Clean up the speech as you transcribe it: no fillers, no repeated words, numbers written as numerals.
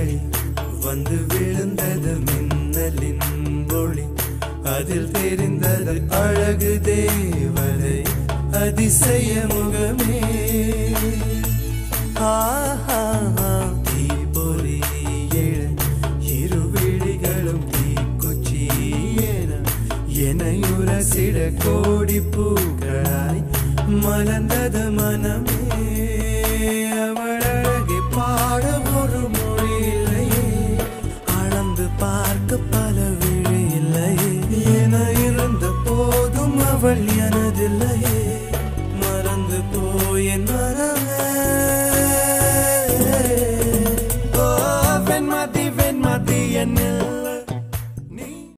கண்களில் வந்து விழுந்தது மின்னலின் ஒளி. அதில் தெரிந்தது அழகு தேவதை அதிசய முகமே. தீப்பொறி எழ இரு விழிகளும் தீக்குச்சி எனையுரசிட கோடி பூக்களாய் மலர்ந்தது மனமே. அவள் அழகை பாட ஒரு மொழி இல்லையே, அளந்து பார்க்க பல விழி இல்லையே. என இருந்த போதும் அவள் எனதில்லையே, மறந்து போய் என் மனமே. வெண்மதி வெண்மதி என்னில்